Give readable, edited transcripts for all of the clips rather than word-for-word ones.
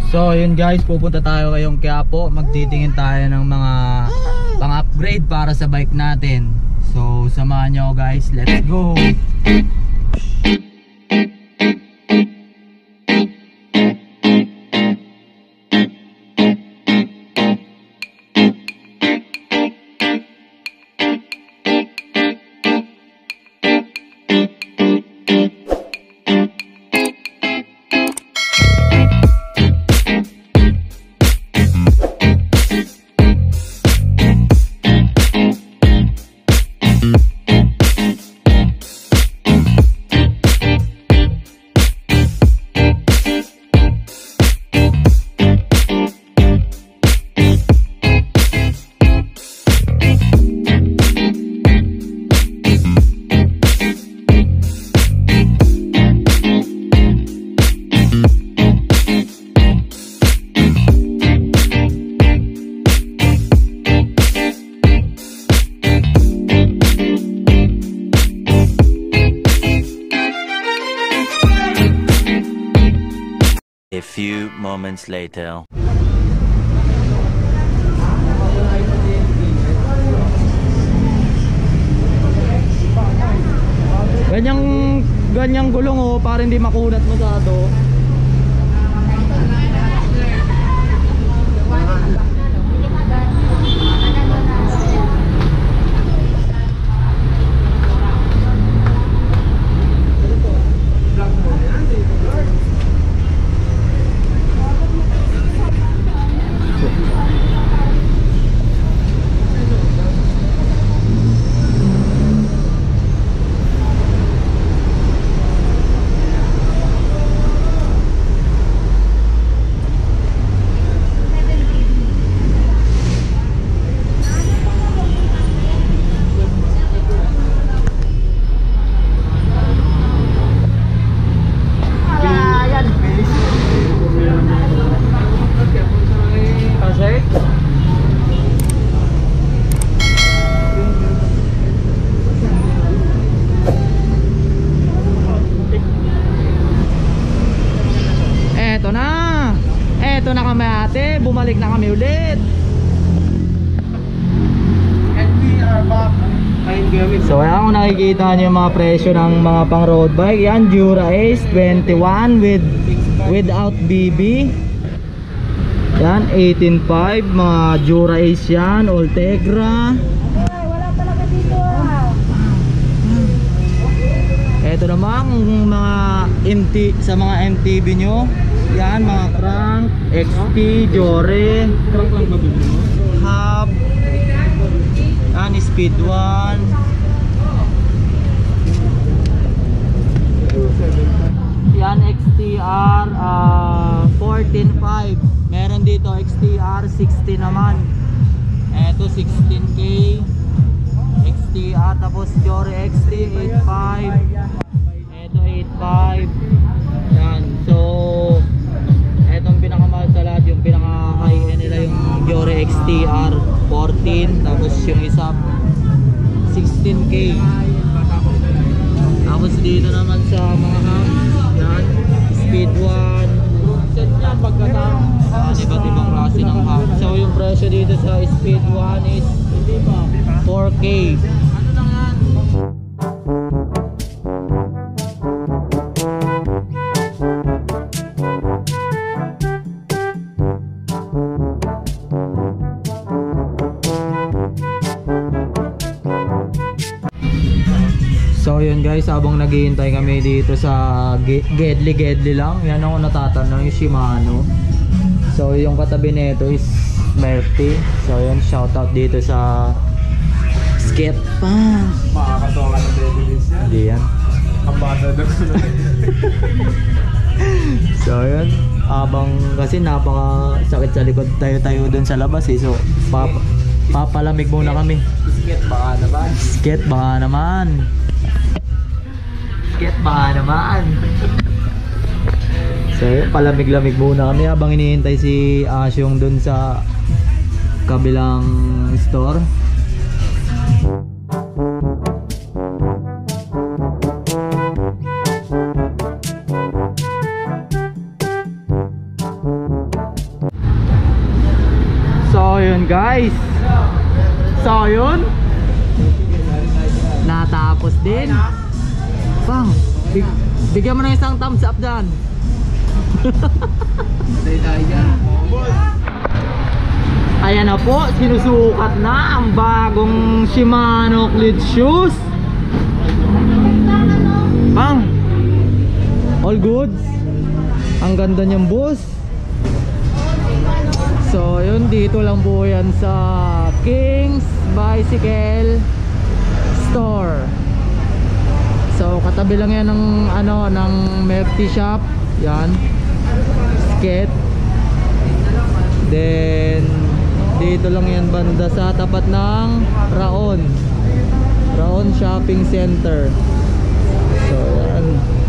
So yun guys, pupunta tayo ngayong Quiapo. Magtitingin tayo ng mga pang-upgrade para sa bike natin. So samahan nyo guys, let's go! A few moments later. Ganyang gulong oh, para hindi makunat masyado. Eto na kami ate, bumalik na kami ulit. And we are back. So ayan, kung nakikita nyo yung mga presyo ng mga pang road bike, yan Dura Ace 21 without BB. Yan 18.5, mga Dura Ace yan, Ultegra. Wala talaga dito ah. Eto naman mga sa mga MTB nyo, yan mga crank, XT, Jore, Crank lang ba bibili mo? Hub, yan Speed 1. Yan XTR 14.5. Meron dito XTR 60 naman. Eto 16K XTR, tapos Jore XT 8.5. Eto 8.5. Yan. So etong pinakamahal sa lahat, yung pinaka high end nila, yung Jore XTR 14, tapos yung isa 16K. Tapos dito naman sa mga ham, yan Speed 1 set niya pagkatapos iba't ibang klase ng ham. So yung presyo dito sa Speed 1 is 4K. Ano lang yan? So yun guys, habang naghihintay kami dito sa Gedli lang, yan ako natatanong, yung Shimano. So yung katabi nito is Merty. So yun, shoutout dito sa Skate pa. Makakatawa ka ng Beverly yan. Hindi yan. Ang bata daw. So yun, habang kasi napaka sakit sa likod, tayo dun sa labas eh. So papalamig muna kami. Skate baka naman. Skate baka naman. Skate baka naman. So yun, palamig-lamig muna kami habang hinihintay si Asyong dun sa kabilang store. guys. So yun, natapos din. Pang, bigyan mo na isang thumbs up dyan. Ayan na po, sinusukat na ang bagong Shimano cleat shoes. Pang, all goods. Ang ganda niyang boss. So yun, dito lang po yan sa King's Bicycle Store. So katabi lang yan ng ano, ng Mefty shop. Yan, skate. Then dito lang yan banda sa tapat ng Raon Shopping Center. So yan.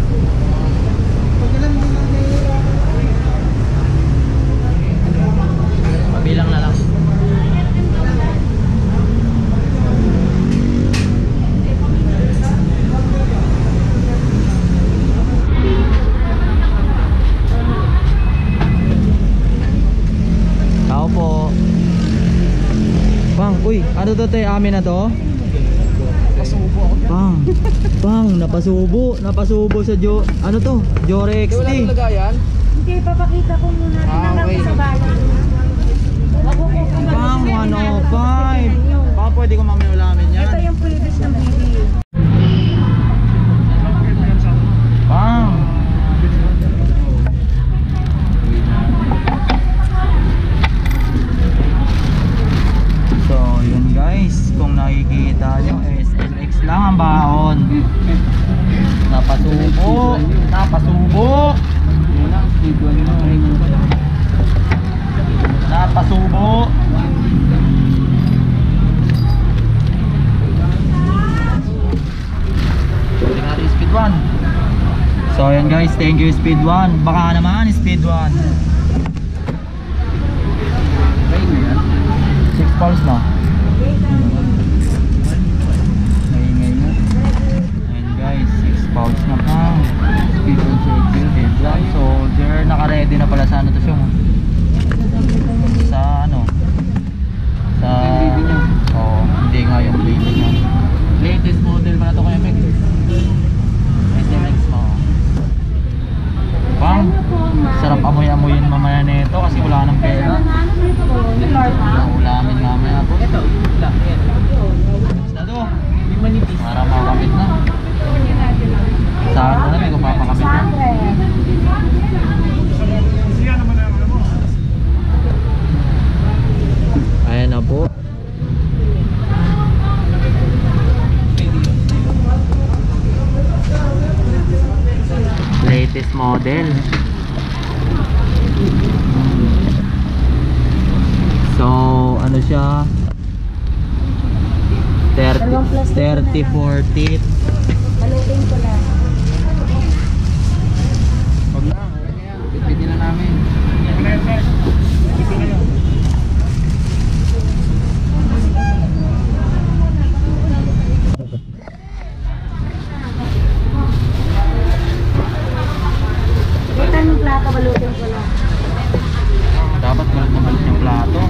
Pabilang na lang. Tao po. Bang, uy, ano to tayo? Amin na to? Pasubo ako. Bang, napasubo sa ano to? Jore XT. Wala nang lagayan? Hindi, papakita ko muna. Tinanggap ko sa bayan. Bang, 105. Baka pwede ko mamaya ulamin yan. Ito yung previous ng video. Bang. So yun guys, kung nakikita nyo, SLX lang ang baon. Napasubo. Speed 1. So ayan guys, thank you Speed 1. Baka naman Speed 1. 6 pulse na. Ngayon na. Ayan guys, 6 pulse na pa. Speed 1 soldier. Naka-ready na pala sa ano to siya. Sa ano? Sa hindi nga yung baby niya. Latest model pa na to kaya Meg. SLX mo. Bang, sarap amoy-amoyin mamaya nito kasi wala nang pera. Ulamin mamaya po. Ito, lang. Basta to. Para makakapit na. Saan mo na, may kung papakapit na. Ayan na po. Latest model. So ano siya, 30-40. Halutin ko lang. Wag na, okay na yan. Bitbitin na namin. Butan yung plato, halutin ko lang. Dapat balot na balot yung plato.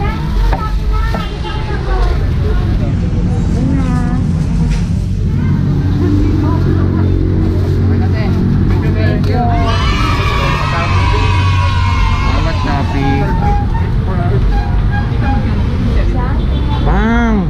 Thank you. Bawat traffic. Bang!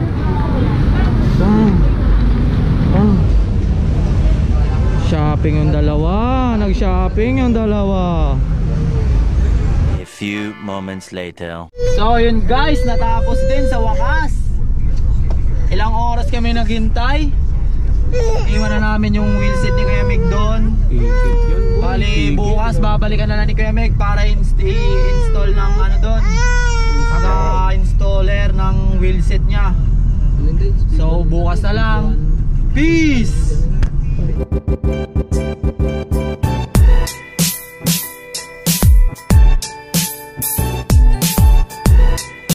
Shopping yung dalawa. Nag-shopping yung dalawa. A few moments later. So yun guys, natapos din sa wakas. Ilang oras kami naghintay. Iwan na namin yung wheelset ni Kuya Meg doon. Bali bukas babalikan na lang ni Kuya Meg para i-install ng ano doon, installer ng wheelset niya. So bukas na lang. Peace!